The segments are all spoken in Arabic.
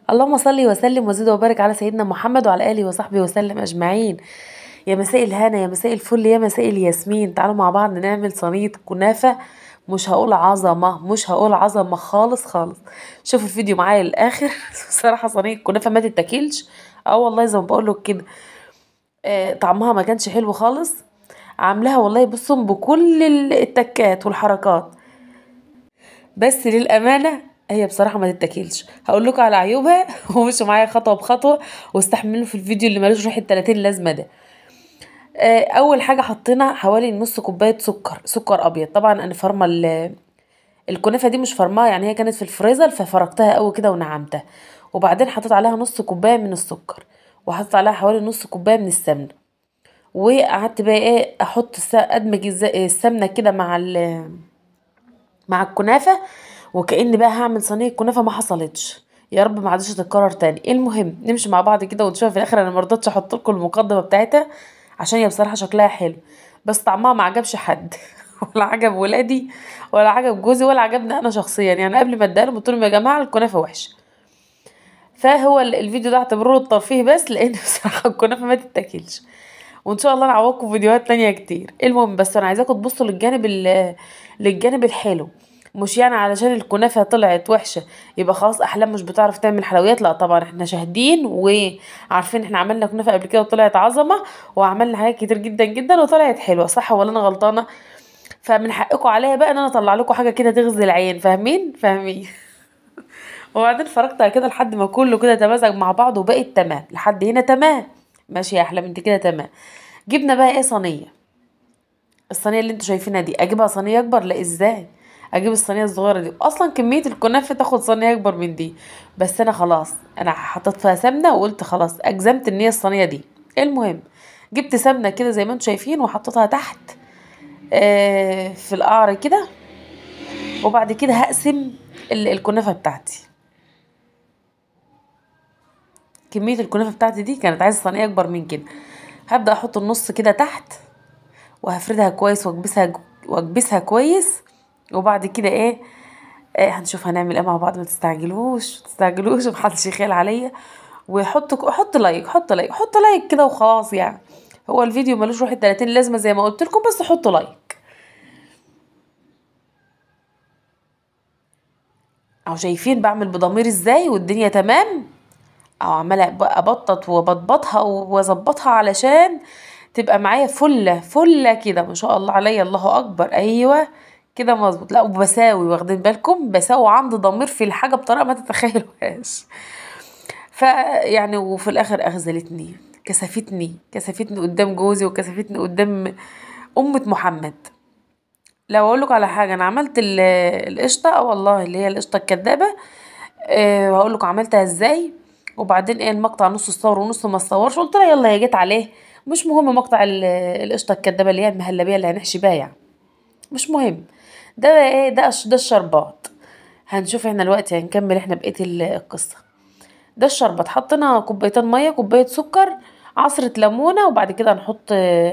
اللهم صل وسلم وزد وبارك على سيدنا محمد وعلى اله وصحبه وسلم اجمعين. يا مساء الهنا، يا مساء الفل، يا مساء الياسمين. تعالوا مع بعض نعمل صينيه كنافه. مش هقول عظمه، مش هقول عظمه خالص خالص. شوفوا الفيديو معايا للاخر. بصراحه صينيه كنافه ما تتاكلش. اه والله زي ما بقول لك كده. طعمها ما كانش حلو خالص. عاملاها والله بصوا بكل التكات والحركات. بس للامانه هي بصراحه ما تتاكلش. هقول لكم على عيوبها ومشوا معايا خطوه بخطوه واستحملوا في الفيديو اللي ملوش ريحه 30 لازمه ده. اول حاجه حطينا حوالي نص كوبايه سكر ابيض. طبعا انا فرمه الكنافه دي مش فرماها، يعني هي كانت في الفريزر ففركتها قوي كده ونعمتها. وبعدين حطيت عليها نص كوبايه من السكر، وحطيت عليها حوالي نص كوبايه من السمنه. وقعدت بقى ايه احط ادمج السمنه كده مع الكنافه. وكأني بقى هعمل صينيه كنافه ما حصلتش. يا رب ما عادش تتكرر تاني. المهم نمشي مع بعض كده ونشوف في الاخر. انا ما رضيتش احط لكم المقدمه بتاعتها عشان هي بصراحه شكلها حلو، بس طعمها ما عجبش حد. ولا عجب ولادي، ولا عجب جوزي، ولا عجبني انا شخصيا. يعني قبل ما اديها لهم قلت لهم يا جماعه الكنافه وحشه. فهو الفيديو ده اعتبروه الترفيه بس، لان بصراحه الكنافه ما تتاكلش. وان شاء الله نعوضكم فيديوهات تانية كتير. المهم بس انا عايزاكم تبصوا للجانب الحلو. مش يعني علشان الكنافة طلعت وحشة يبقى خلاص احلام مش بتعرف تعمل حلويات. لا طبعا احنا شاهدين وعارفين. احنا عملنا كنافة قبل كده وطلعت عظمة، وعملنا حاجات كتير جدا جدا وطلعت حلوة، صح ولا انا غلطانة؟ فمن حقكم عليا بقى ان انا اطلع لكم حاجة كده تغزي العين. فاهمين فاهمين؟ وبعدين فرقت على كده لحد ما كله كده تمازج مع بعض وبقت تمام. لحد هنا تمام. ماشي يا احلام انت كده تمام. جبنا بقى ايه صينيه. الصينيه اللي انتوا شايفينها دي اجيبها صينيه اكبر؟ لا ازاي. اجيب الصينيه الصغيره دي اصلا كميه الكنافه تاخد صينيه اكبر من دي. بس انا خلاص انا حطيت فيها سمنه وقلت خلاص اجزمت ان هي الصينيه دي. المهم جبت سمنه كده زي ما انتوا شايفين وحطيتها تحت في القعر كده. وبعد كده هقسم الكنافه بتاعتي. كميه الكنافه بتاعتي دي كانت عايزه صينيه اكبر من كده. هبدا احط النص كده تحت، وهفردها كويس واكبسها كويس. وبعد كده هنشوف هنعمل ايه مع بعض. ما تستعجلوش ما تستعجلوش ومحدش يخيل عليا. حط لايك حط لايك حط لايك كده وخلاص يعني. هو الفيديو ملوش روح 30 لازمه زي ما قلت لكم، بس حطوا لايك. اهو شايفين بعمل بضمير ازاي والدنيا تمام. او عماله ابطط وبضبطها واظبطها علشان تبقى معايا فله فله كده. ما شاء الله عليا، الله اكبر. ايوه كده مظبوط. لا وبساوي، واخدين بالكم؟ بساوي عندي ضمير في الحاجه بطريقه ما تتخيلوهاش. فيعني وفي الاخر اخذلتني، كسفتني قدام جوزي، وكسفتني قدام امة محمد. لو اقول لك على حاجه، انا عملت القشطه. اه والله اللي هي القشطه الكدابه. وهقول لكم عملتها ازاي. وبعدين المقطع نص الصور ونص ما الصورش. قلت لها يلا هي جت عليه. مش مهم مقطع القشطه الكدابه اللي هي المهلبيه اللي هنحشي بيها يعني. مش مهم. ده بقى ده الشربات. هنشوف احنا دلوقتي هنكمل احنا بقيه القصه. ده الشربات. حطينا كوبايتين ميه، كوبايه سكر، عصره ليمونه، وبعد كده هنحط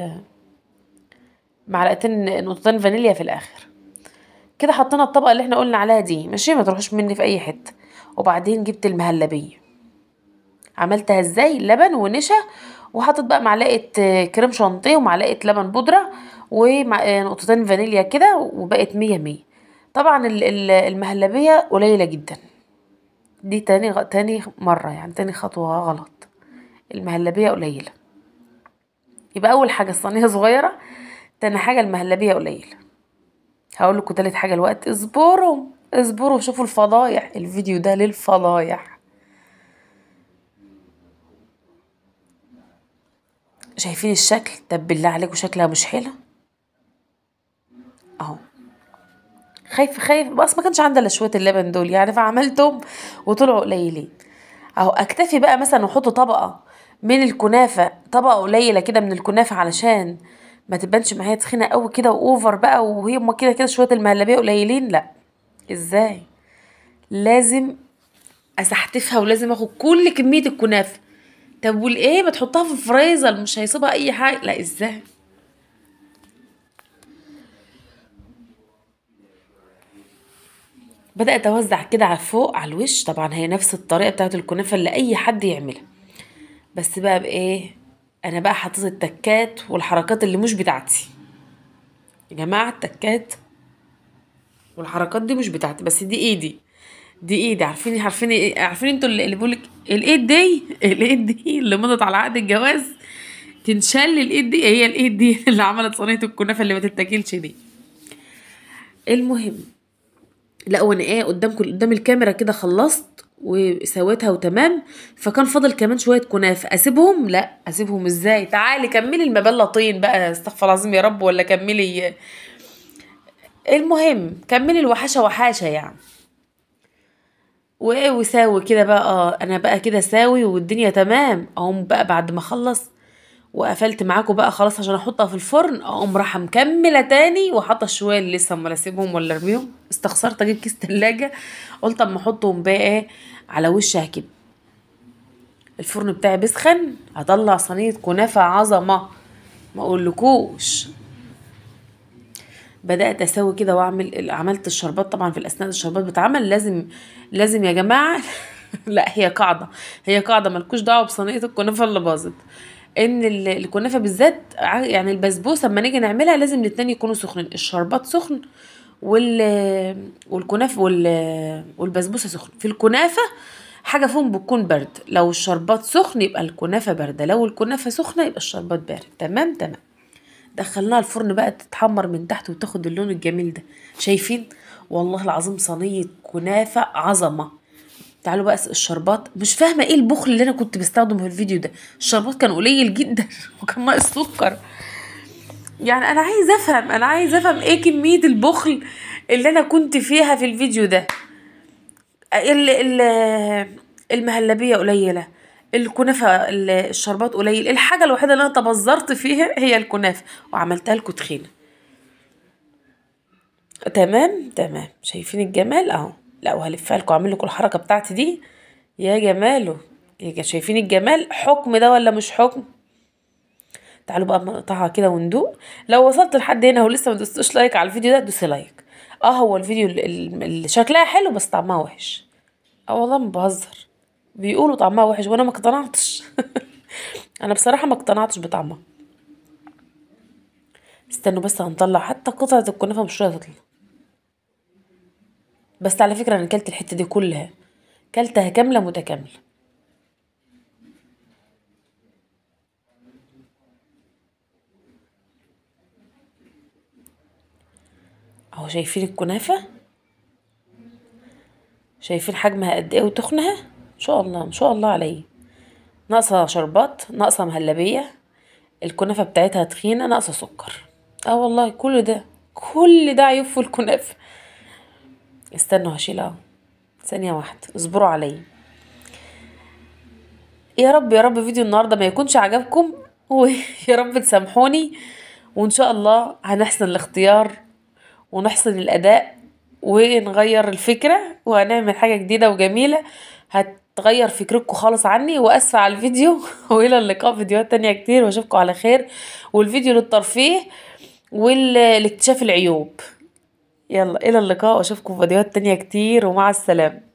معلقتين نقطتين فانيليا في الاخر. كده حطينا الطبقه اللي احنا قلنا عليها دي. ماشي ما تروحوش مني في اي حته. وبعدين جبت المهلبيه. عملتها ازاي؟ لبن ونشا، وحطيت بقى معلقه كريم شانتيه ومعلقه لبن بودره ونقطتين فانيليا كده، وبقت مية مية. طبعا المهلبيه قليله جدا. دي تاني مره يعني، تاني خطوه غلط. المهلبيه قليله. يبقى اول حاجه الصينيه صغيره، تاني حاجه المهلبيه قليله. هقول لكم تالت حاجه الوقت. اصبروا اصبروا شوفوا الفضايح. الفيديو ده للفضايح. شايفين الشكل؟ طب بالله عليكم شكلها مش حلو اهو. خايف بس ما كانش عندي الا شويه اللبن دول يعني، فعملتهم وطلعوا قليلين. اهو اكتفي بقى مثلا واحط طبقه من الكنافه، طبقه قليله كده من الكنافه علشان ما تبانش معايا تخينه قوي كده واوفر بقى، وهي هما كده كده شويه المهلبيه قليلين. لا ازاي؟ لازم اسحتفها ولازم اخد كل كميه الكنافه. طب والايه؟ ما تحطها في الفريزر مش هيصيبها اي حاجه. لا ازاي؟ بدأت اوزع كده على فوق على الوش. طبعا هي نفس الطريقة بتاعت الكنافة اللي اي حد يعملها، بس بقى بايه؟ انا بقى حطيت التكات والحركات اللي مش بتاعتي. يا جماعة التكات والحركات دي مش بتاعتي، بس دي ايدي، دي ايدي. عارفين انتوا اللي بيقولك الايد دي الايد دي اللي مضت على عقد الجواز تنشل. الايد دي هي الايد دي اللي عملت صينية الكنافة اللي ما تتاكلش دي. المهم، لا وانا ايه قدام الكاميرا كده خلصت وسويتها وتمام. فكان فاضل كمان شويه كنافه اسيبهم. لا اسيبهم ازاي؟ تعالي كملي المبلة طين بقى، استغفر الله العظيم يا رب، ولا كملي. المهم كملي الوحشه وحاشه يعني. وايه وساوي كده بقى. انا بقى كده ساوي والدنيا تمام. اقوم بقى بعد ما اخلص وقفلت معاكم بقى خلاص عشان احطها في الفرن، اقوم رايحه مكمله تاني وحاطه الشويه اللي لسه، امال اسيبهم ولا ارميهم؟ استخسرت اجيب كيس تلاجة. قلت اما احطهم بقى ايه على وشها كده. الفرن بتاعي بيسخن، هطلع صينيه كنافه عظمه ما اقولكوش. بدات اسوي كده واعمل، عملت الشربات. طبعا في الاثناء الشربات بتعمل لازم يا جماعه لا هي قاعده ملكوش دعوه بصينيه الكنافه اللي باظت. ان الكنافه بالذات يعني البسبوسه اما نيجي نعملها لازم الاتنين يكونوا سخنين، الشربات سخن والكنافه والبسبوسه سخن. في الكنافه حاجه فيهم بتكون برد، لو الشربات سخن يبقى الكنافه بارده، لو الكنافه سخنه يبقى الشربات بارد. تمام تمام. دخلناها الفرن بقى تتحمر من تحت وتاخد اللون الجميل ده. شايفين؟ والله العظيم صينيه كنافه عظمه. تعالوا بقى الشربات. مش فاهمه ايه البخل اللي انا كنت بستخدمه في الفيديو ده. الشربات كان قليل جدا وكان ناقص سكر. يعني انا عايز افهم ايه كميه البخل اللي انا كنت فيها في الفيديو ده. ال ال المهلبيه قليله، الكنافه الشربات قليل. الحاجه الوحيده اللي انا تبذرت فيها هي الكنافه، وعملتها لكم تخينه. تمام تمام. شايفين الجمال اهو. لا وهلفها لكم، اعمل لكم الحركه بتاعتي دي. يا جماله. شايفين الجمال؟ حكم ده ولا مش حكم؟ تعالوا بقى نقطعها كده وندوق. لو وصلت لحد هنا ولسه ما دوستوش لايك على الفيديو ده دوسي لايك. هو الفيديو اللي شكلها حلو بس طعمها وحش. والله ما بهزر. بيقولوا طعمها وحش وانا ما اقتنعتش انا بصراحه ما اقتنعتش بطعمها. استنوا بس هنطلع حتى قطعه الكنافه مش راضيه تطلع. بس على فكره انا كلت الحته دي كلها، كلتها كامله متكامله. اهو شايفين الكنافه؟ شايفين حجمها قد ايه وتخنها؟ ان شاء الله ما شاء الله عليه. ناقصه شربات، ناقصه مهلبيه، الكنافه بتاعتها تخينه، ناقصه سكر. والله كل ده عيوب في الكنافه. استنوا هشيلها ثانيه واحده، اصبروا عليا. يا رب يا رب فيديو النهارده ما يكونش عجبكم ويا رب تسامحوني. وان شاء الله هنحسن الاختيار ونحسن الاداء ونغير الفكره وهنعمل حاجه جديده وجميله هتغير فكرتكم خالص عني. واسفه على الفيديو والى اللقاء في فيديوهات تانية كتير واشوفكم على خير. والفيديو للترفيه والاكتشاف العيوب. يلا الى اللقاء واشوفكم في فيديوهات تانية كتير ومع السلامه.